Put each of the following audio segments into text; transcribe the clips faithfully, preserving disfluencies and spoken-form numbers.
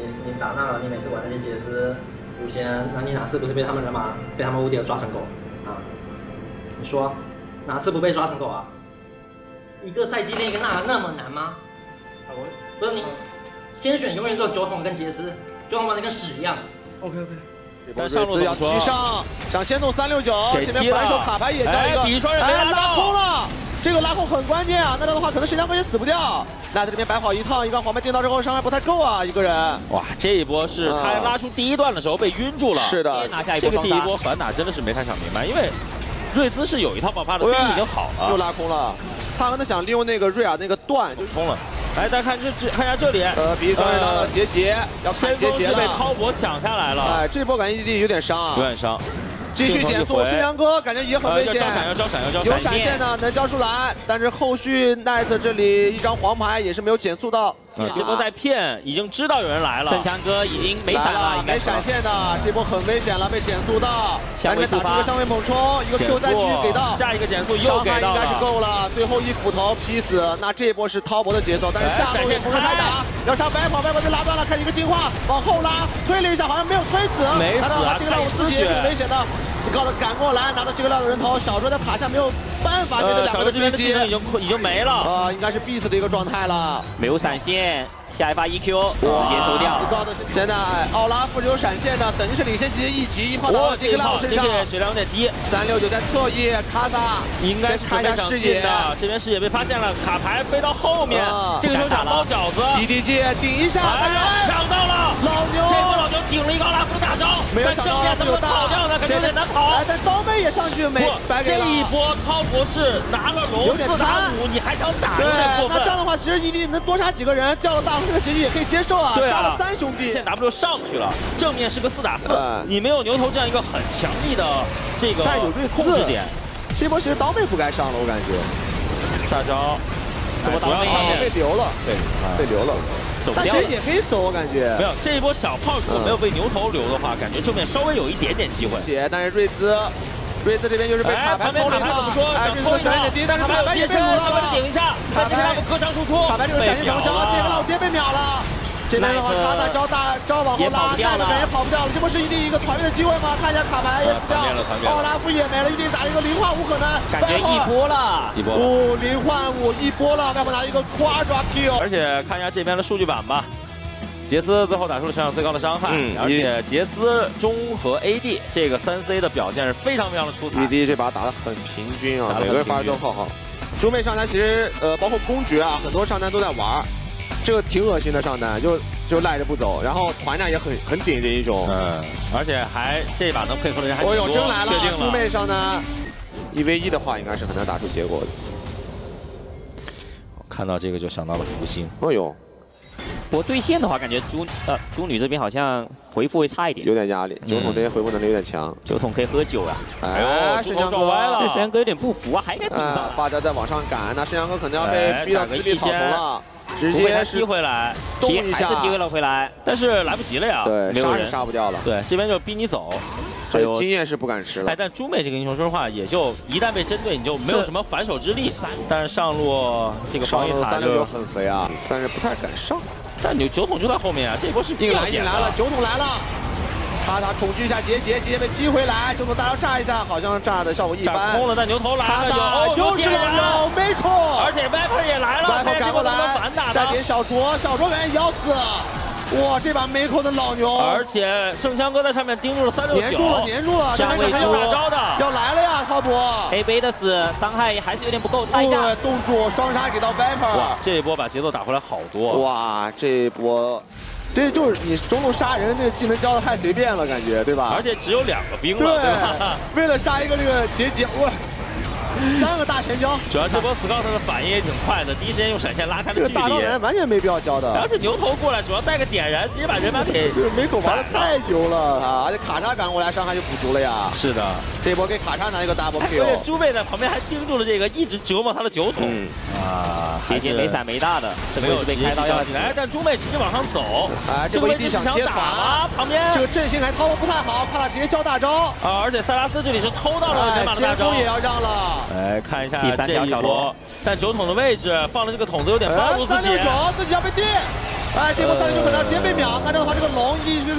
你打那了，你每次玩那些杰斯、卢仙，那你哪次不是被他们人马、被他们无敌抓成狗啊？你说哪次不被抓成狗啊？一个赛季练一个那那么难吗？啊，我不是你，先选永远只有酒桶跟杰斯，酒桶玩的跟屎一样。OK OK。 但上路要提上，上先动三六九，这边反手卡牌也交一个， 比双人没拉拉空了，这个拉空很关键啊，那这样的话可能沈江哥也死不掉。那在这边摆好一趟，一个黄牌电到之后伤害不太够啊，一个人。 哇，这一波是他拉出第一段的时候被晕住了， 是的， 拿下一波这个第一波反打真的是没太想明白，因为瑞兹是有一套爆发的，第一已经好了， 又拉空了，他可能想利用那个瑞尔那个段就冲了。 来，大家看这这，看一下这里， 呃，比双人拿到杰杰，要先锋是被滔博抢下来了。 哎，这波感觉 E D 有点伤啊， 有点伤。 继续减速，申阳哥感觉也很危险。 要招闪，要招闪，要招闪。有闪现呢，能交出来，但是后续奈特这里一张黄牌也是没有减速到。 嗯，这波在骗，已经知道有人来了。 沈强哥已经没闪了， 没闪现的，这波很危险了，被减速到。下面打出一个上位猛冲，一个 Q 再继续给到， 下一个减速又给到了， 应该是够了。最后一斧头劈死，那这波是滔博的节奏，但是下路也不是太打，要上白跑，白跑被拉断了，看一个进化，往后拉，推了一下，好像没有推死， 没死啊， 这个料我自己也挺危险的。 斯高的赶过来，拿到这个料的人头，小周在塔下没有办法面对两个追击， 已经已经没了啊，应该是必死的一个状态了， 没有闪现，下一发 E Q 直接收掉。 斯高的现在奥拉夫是有闪现的，等于是领先级一级，一炮打到这个料身上， 血量有点低。 三六九在侧翼，卡萨应该是看一下视野的，这边视野被发现了，卡牌飞到后面，这个时候想包饺子 ，D D G 顶一下，但是抢到了， 老牛， 这波老牛顶了一个奥拉夫大招， 没有想到奥拉夫有跑掉呢，可是有点难跑。 哎，但刀妹也上去没， 这一波涛博士拿了龙四打五，你还想打？有点过分。 那这样的话，其实一定能多杀几个人，掉了大这个结局也可以接受啊。 对啊， 杀了三兄弟， 现在 W 上去了，正面是个四打四，你没有牛头这样一个很强力的这个控制点。 这波其实刀妹不该上了，我感觉。 大招， 怎么刀妹被留了？ 对， 被留了。 但其实也可以走，我感觉没有这一波小炮如果没有被牛头留的话，感觉正面稍微有一点点机会。 血，但是瑞兹，瑞兹这边就是被卡牌偷了一套。 怎么说？想偷一闪现低，但是卡牌也被撸了。 顶一下，卡牌他们割伤输出， 卡牌这个闪现怎么交？这边老爹被秒了。这边的话，卡萨招大招往后拉，奈特感觉跑不掉了。这波是一定一个团灭的机会吗？看一下卡牌也死掉，奥拉夫也没了，一定打一个零换五可能。 感觉一波了， 一波。 哦，零换五一波了，外婆拿一个 quadra kill。 而且看一下这边的数据板吧。 杰斯最后打出了全场最高的伤害，嗯、而且杰斯中和 A D 这个三 C 的表现是非常非常的出彩。 E D 这把打得很平均啊，每个人发挥都很好。猪妹上单其实呃，包括公爵啊，很多上单都在玩，这个挺恶心的上单，就就赖着不走，然后团战也很很顶这一种。 嗯，而且还这把能配合的人还挺多。 哦呦，真来了！ 确定了。 猪妹上单一 v 一的话，应该是很难打出结果的。 看到这个就想到了福星。 哦呦。 不过对线的话，感觉猪呃猪女这边好像回复会差一点， 有点压力。酒桶这边回复能力有点强， 酒桶可以喝酒啊。 哎呦， 申阳哥歪了， 对申阳哥有点不服啊，还该顶上。 发条在往上赶，那申阳哥可能要被逼到死里草丛了，直接踢回来， 动一下， 还是踢回了回来， 但是来不及了呀， 对， 没有人杀不掉了。 对，这边就逼你走。 这经验是不敢吃了。 哎，但猪妹这个英雄，说实话，也就一旦被针对，你就没有什么反手之力。但是上路这个防御塔就很肥啊，但是不太敢上。 但你酒桶就在后面啊，这一波是硬来硬来了，酒桶来了，卡塔恐惧一下杰杰，杰杰被击回来，酒桶大招炸一下，好像炸的效果一般。 炸空了，但牛头来了， 又是老 Miko， 而且 Viper 也来了 ，Viper 赶过来，再点小卓，小卓感觉咬死。 哇，这把 Miko 的老牛， 而且圣枪哥在上面盯住了三六九， 粘住了，粘住了， 下位要打招的， 要来了呀，滔博。 黑杯的死伤害还是有点不够，差一下。 对，冻住双杀给到 Viper， 哇，这一波把节奏打回来好多。 哇，这一波，这就是你中路杀人这个技能教的太随便了，感觉对吧？ 而且只有两个兵了，对吧？ 为了杀一个这个杰杰，哇。 三个大全交， 主要这波 Scout 的反应也挺快的，第一时间用闪现拉开了距离。 这个大招人完全没必要交的。 然后这牛头过来，主要带个点燃，直接把人马给梅口玩的太牛了啊！而且卡莎赶过来，伤害就补足了呀。 是的， 这波给卡莎拿一个 double kill。 而且猪妹在旁边还盯住了这个，一直折磨他的酒桶。啊， 杰杰没闪没大的，这个位置被开刀要起来， 但猪妹直接往上走。 哎，这个位置想接打吗？旁边这个阵型还操作不太好，卡塔直接交大招。 啊，而且塞拉斯这里是偷到了人马的大招， 先锋也要让了。 哎，看一下。 第三条小罗， 但酒桶的位置放了这个桶子有点暴露自己， 三六九自己要被定，哎，这波三六九可能要直接被秒，那这样的话这个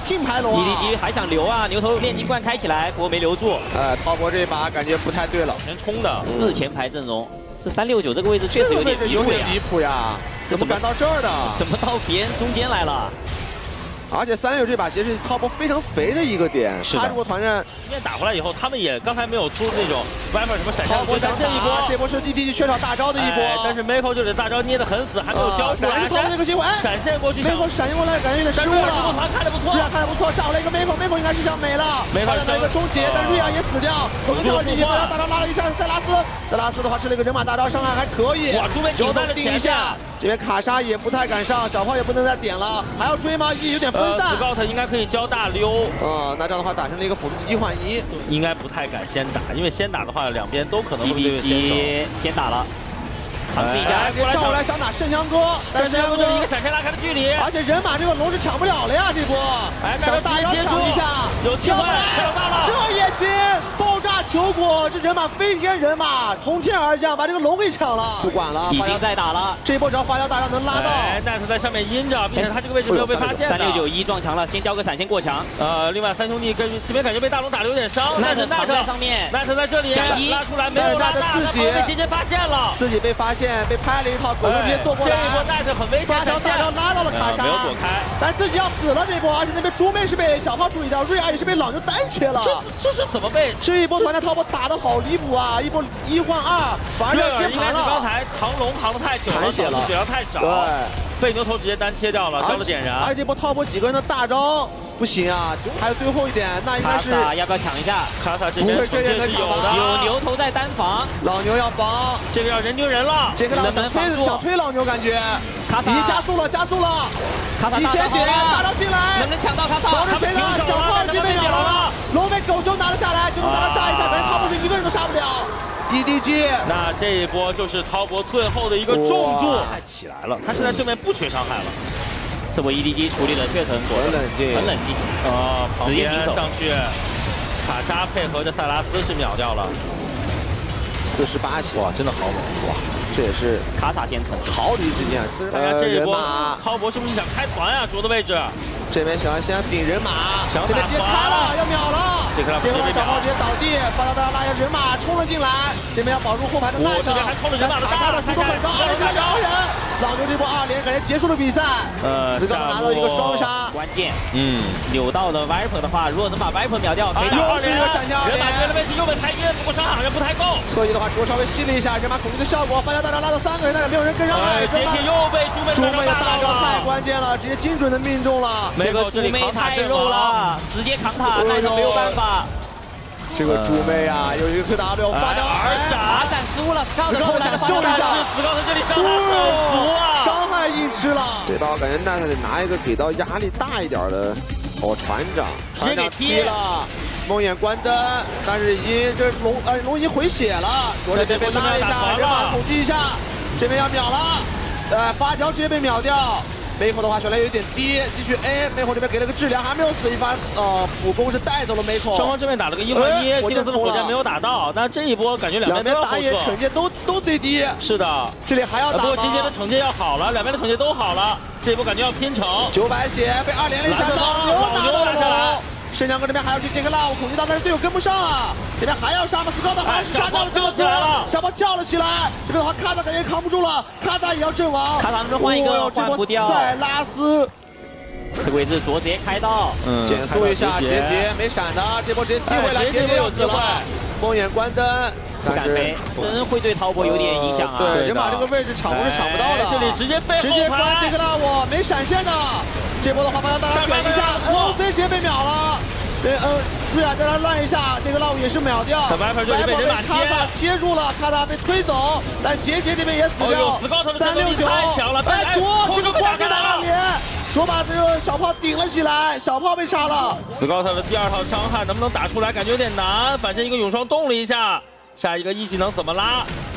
听牌龙啊 ！E D G 还想留啊，牛头炼金冠开起来，不过没留住。 呃，滔博这把感觉不太对了， 全冲的四前排阵容，这三六九这个位置确实有点有点离谱呀，怎么敢到这儿的？ 怎么到别人中间来了？ 而且三六这把其实是滔博非常肥的一个点，他如果团战一面打回来以后，他们也刚才没有出那种 Viper 什么闪现， 波想这一波， 这波是 E D G 缺少大招的一波， 但是 Miko 这里大招捏得很死，还没有交出来， 是滔博这个机会，哎， 闪现过去 ，Miko 闪现过来感觉有点失误了， 团看得不错， 瑞亚看得不错，找了一个 Miko，Miko 应该是想没了，发现了一个终结，但是瑞亚也死掉，口子掉了进去，把大招拉了一看，塞拉斯，塞拉斯的话吃了一个人马大招，伤害还可以， 哇，猪妹顶在了定一下。 这边卡莎也不太敢上，小炮也不能再点了，还要追吗？也有点分散。 Scout 应该可以交大溜。 呃，那这样的话打成了一个辅助一换一， 应该不太敢先打，因为先打的话，两边都可能会对先手。 先打了。 尝试一下， 过来上来想打圣香哥， 但是圣香哥这一个闪现拉开的距离， 而且人马这个龙是抢不了了呀，这波， 哎， 想大招抢一下， 有机会，抢到了， 这也行，爆炸球果，这人马飞天人马从天而降，把这个龙给抢了，不管了， 已经在打了， 这一波只要发条大招能拉到， 哎，奈特在上面阴着，并且他这个位置没有被发现， 三六九一撞墙了，先交个闪现过墙， 呃，另外三兄弟跟这边感觉被大龙打的有点伤， 奈特奈特在上面， 奈特在这里拉出来没有拉大， 自己被杰杰发现了， 自己被发现被拍了一。 狗直接做过来， 这一波奈特很危险， 发条大招拉到了卡莎， 没有躲开， 但自己要死了这波，而且那边猪妹是被小炮注意到，瑞亚也是被老牛单切了， 这这是怎么被这一波团战滔博打得好离谱啊！一波一换二，反而要接盘了。 应该是刚才扛龙扛得太久了，血了，血量太少， 对， 被牛头直接单切掉了，交了点燃。 而且这波滔博几个人的大招不行啊，还有最后一点，那应该是要不要抢一下？ 卡萨这边承接是有的， 有牛头在单防， 老牛要防， 这个要人盯人了， 这个想推想推老牛感觉， 卡萨已经加速了，加速了， 卡萨一鲜血大招进来， 能不能抢到卡萨？ 保着谁呢？小炮已经被秒了，龙妹狗熊拿了下来，就能把他炸一下，感觉滔博是一个人都杀不了。E D G， 那这一波就是滔博最后的一个重注，他起来了，他现在正面不缺伤害了。 这波 E D G 处理的确实很果很冷静， 很冷静啊！ 直接平手上去，卡莎配合着塞拉斯是秒掉了， 四十八血， 哇，真的好猛哇！ 这也是卡萨先成， 毫厘之间。 大家这一波，滔博是不是想开团啊？卓的位置， 这边想要先顶人马， 想这边直接开了，要秒了。 这个这边小炮直接倒地，发到大家拉下人马冲了进来，这边要保住后排的奈特， 这边还扣了人马的大， 的速度很高，而且是两个人。 老牛这波二连感觉结束了比赛，呃，斯高拿到一个双杀， 关键， 嗯， 扭到了 Viper 的话，如果能把 Viper 秒掉，可以打二连， 人马这边的位置又被抬晕，不过伤害好像不太够。 侧翼的话，主稍微吸了一下，人马恐惧的效果，发条大招拉到三个人，但是没有人跟上来， 杰克又被猪妹猪妹的大招太关键了，直接精准的命中了， 这个猪妹太肉了，直接扛塔，奈特没有办法。 这个猪妹啊，有一个 Q W 发条二傻闪失误了，斯高特想秀一下， 斯高特这里伤害很足啊， 伤害硬吃了。这把我感觉奈特得拿一个给到压力大一点的，哦，船长，船长踢了，梦魇关灯，但是已经这龙呃龙已经回血了，左这边被拉一下，人马恐惧一下，这边要秒了，呃，发条直接被秒掉。 梅口的话血量有点低，继续 A。梅口这边给了个治疗，还没有死，一发呃普攻是带走了梅口。 双方这边打了个一换一，金克斯的火箭没有打到。那这一波感觉两边都要打野惩戒都都最低。是的，这里还要打。 不过金杰的惩戒要好了，两边的惩戒都好了，这一波感觉要拼城。 九百血被二连了一下，老牛拿到了下来。 圣强哥这边还要去接个 love 恐惧到，但是队友跟不上啊！这边还要杀吗？斯高特还是杀掉了，叫起来了，小炮叫了起来。这边的话，卡塔感觉扛不住了，卡塔也要阵亡。 卡塔能不能换一个？换不掉。 再拉丝， 这个位置卓直接开到， 嗯，减速一下，杰杰没闪的，这波直接机会来，杰杰有机会。梦魇关灯， 不敢飞，灯会对滔博有点影响啊。 对，人马这个位置抢不是抢不到的。 这里直接飞， 直接关这个 love 没闪现的。这波的话，把大家卷一下 ，N O C 直接被秒了。 对，嗯，瑞亚再来乱一下，这个浪也是秒掉。 白粉被人马卡塔贴住了，卡塔被推走，但杰杰这边也死掉。三六九，哎，卓这个关键的二连，卓把这个小炮顶了起来，小炮被杀了。 斯高特的第二套伤害能不能打出来，感觉有点难。反正一个永霜动了一下，下一个一技能怎么拉？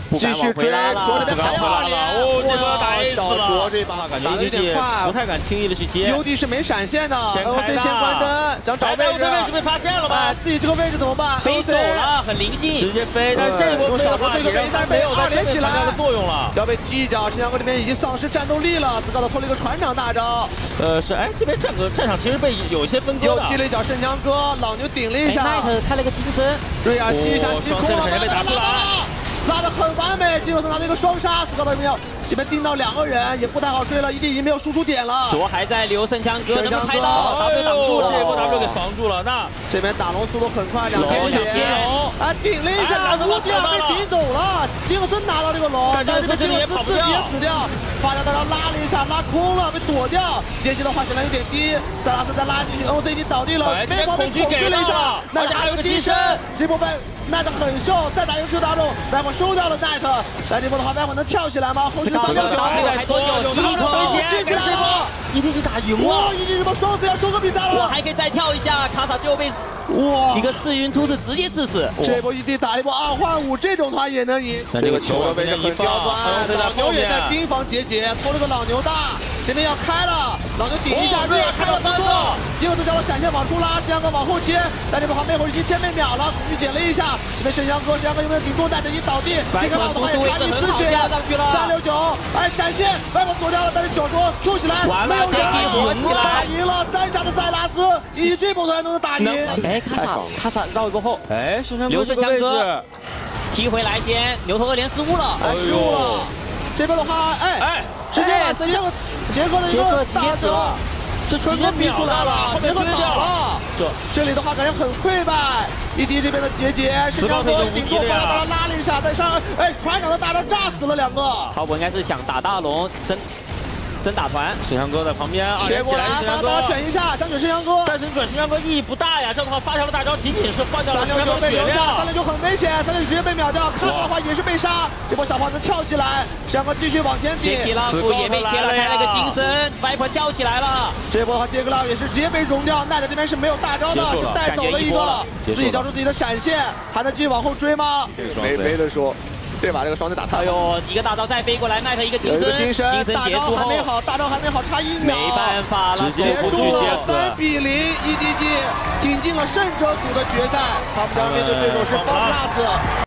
继续追，卓这边还有二连， 哦，这波打 A 死了， 卓这把感觉打的有点快， 不太敢轻易的去接。 U D 是没闪现的 ，O C 先关灯，想找位置， 位置被发现了吗？ 哎，自己这个位置怎么办？ 飞走了，很灵性， 直接飞，但是这一波用小波这个飞，但是没有二连起来的作用了， 要被击一脚。沈阳哥这边已经丧失战斗力了，自高的拖了一个船长大招。 呃，是，哎，这边战个战场其实被有一些分割又踢了一脚沈阳哥，老牛顶了一下。 奈特开了个金身， 瑞亚吸一下吸空了， 被打出来。 拉得很完美，金克斯拿了一个双杀，自高的没有，这边盯到两个人也不太好追了，一定已经没有输出点了。 卓还在留圣枪哥，能不能拍到 ？W 挡住了， 这波 W 给防住了。那这边打龙速度很快，两千血，啊顶了一下，乌迪尔被顶走了，金克斯拿到这个龙，但是这边金克斯自己也死掉，发条大招拉了一下，拉空了，被躲掉。接续的话血量有点低，塞拉斯再拉进去 ，O C 已经倒地了，被恐惧给了一下，那还有个金身，这波被。 奈特很瘦，再打一个 Q 打中，白火收掉了奈特。但这波的话，白火能跳起来吗？后续三六九， 还多久？ 斯高的飞吸起来了， 一定是打赢了。 哇，一定什么双子要收个比赛了。 我还可以再跳一下，卡萨就被哇一个四云突是直接致死。 这波一定打一波二换五，这种他也能赢。 但这个球的位置很刁钻， 老牛也在盯防杰杰，偷了个老牛大，这边要开了，老牛顶一下，瑞尔开了不错，结果这叫了闪现往出拉，沈阳哥往后切，但这边旁边火已经先被秒了，恐惧捡了一下。 这边沈阳哥，沈阳哥有没有顶住？奈特已经倒地，这个老子还有查尼斯血，三六九，哎，闪现，外面躲掉了，但是小卓 Q 起来，没有人打赢了，单杀的塞拉斯，以这波团都能打赢。 哎，卡萨，卡萨绕过后， 哎， 留圣枪哥踢回来先，牛头二连失误了， 哎，失误了。这边的话，哎哎，直接把杰克杰克的一个大死了。 这纯哥逼出来了，杰克倒了。这这里的话感觉很溃败。E D 这边的杰杰，沈阳哥顶住，把他拉了一下，再上，哎，船长的大招炸死了两个。 曹博应该是想打大龙，真真打团。 沈阳哥在旁边， 切过来，把大招卷一下，想卷沈阳哥。 但是卷沈阳哥意义不大呀，这样的话发条的大招仅仅是换掉了沈阳哥的血量。 三六九很危险，三六九直接被秒掉，看到的话也是被杀。这波小胖子跳起来，沈阳哥继续往前顶。 杰克拉夫也被切了，开了个金身，外婆跳起来了。 这波的话，杰克拉夫也是直接被融掉，奈特这边是没有大招的，是带走了一个，自己交出自己的闪现，还能继续往后追吗？ 没没得说。 对吧？这个双子打他， 哎呦，一个大招再飞过来，奈特一个金身， 金身， 金身结束后还没好，大招还没好，差一秒， 没办法了， 结束了，三比零 ，E D G 挺进了胜者组的决赛，他们将面对对手是 FunPlus。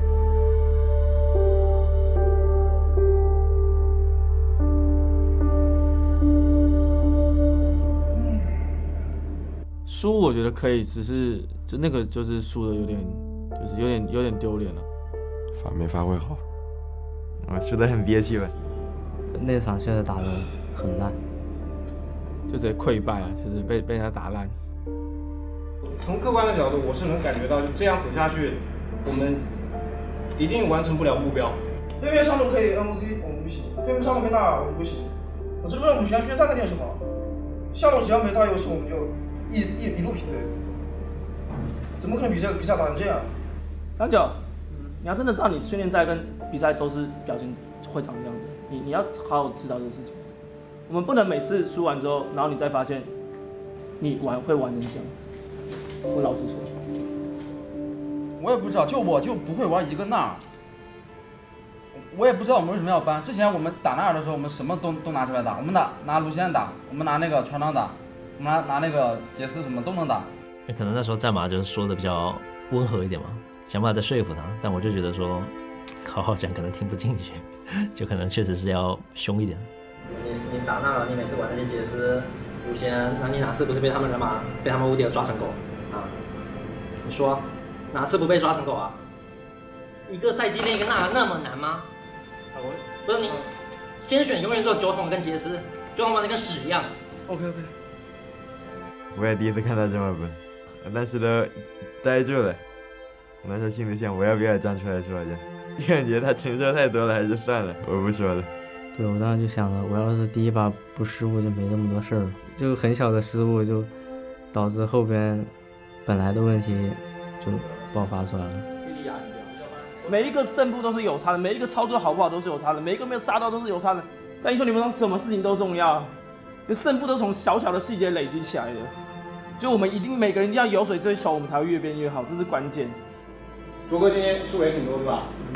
输我觉得可以，只是就那个就是输的有点，就是有点有点丢脸了。 发没发挥好，啊，输得很憋气呗。 那场确实打得很烂， 就直接溃败了，就是被被人家打烂。 从客观的角度，我是能感觉到，就这样走下去，我们一定完成不了目标。 对面上路可以 N O C， 我们不行；对面上路没大，我们不行。我这个任务想学三个点什么？下路只要没大优势，我们就一一一路平队。怎么可能比赛比赛打成这样？ 张九。 你要真的知道，你训练赛跟比赛都是表现会长这样子，你你要好好知道这个事情。我们不能每次输完之后，然后你再发现你玩会玩成这样子。我老实说， 我也不知道，就我就不会玩一个纳尔，我也不知道我们为什么要搬。之前我们打纳尔的时候，我们什么都都拿出来打，我们打拿卢仙打，我们拿那个船长打，我们拿拿那个杰斯什么都能打。 可能那时候战马就是说的比较温和一点嘛。 想办法再说服他，但我就觉得说，好好讲可能听不进去，就可能确实是要凶一点。 你你打那了，你每次玩那些杰斯、卢仙，那你哪次不是被他们人马、被他们乌迪尔抓成狗啊？你说哪次不被抓成狗啊？一个赛季练一个纳那么难吗？我不是你，先选永远只有酒桶跟杰斯，酒桶玩的跟屎一样。 OK OK。 我也第一次看到这么笨，但是都呆住了。 我那时候心里想，我要不要站出来说一下？感觉他承受太多了，还是算了，我不说了。 对，我当时就想了，我要是第一把不失误，就没这么多事儿了。就很小的失误，就导致后边本来的问题就爆发出来了。 每一个胜负都是有差的，每一个操作好不好都是有差的，每一个没有杀到都是有差的。在英雄联盟中，什么事情都重要，就胜负都从小小的细节累积起来的。就我们一定每个人一定要有水追求，我们才会越变越好，这是关键。 卓哥今天输也挺多，对吧？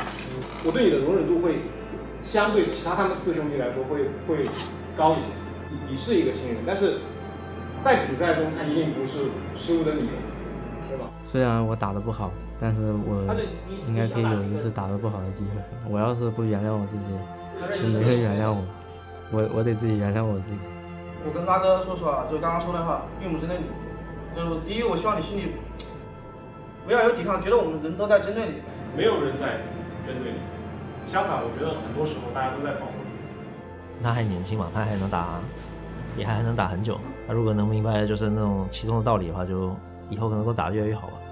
我对你的容忍度会相对其他他们四兄弟来说会会高一些。你你是一个新人，但是在比赛中他一定不是失误的理由，对吧？ 虽然我打得不好，但是我应该可以有一次打得不好的机会。我要是不原谅我自己，就没人原谅我。我我得自己原谅我自己。 我跟拉哥说实话，就是刚刚说的话，并不是针对你。就是第一，我希望你心里不要有抵抗，觉得我们人都在针对你。 没有人在针对你，相反，我觉得很多时候大家都在保护你。 他还年轻嘛，他还能打，也还能打很久。他如果能明白就是那种其中的道理的话，就以后可能都打得越来越好吧。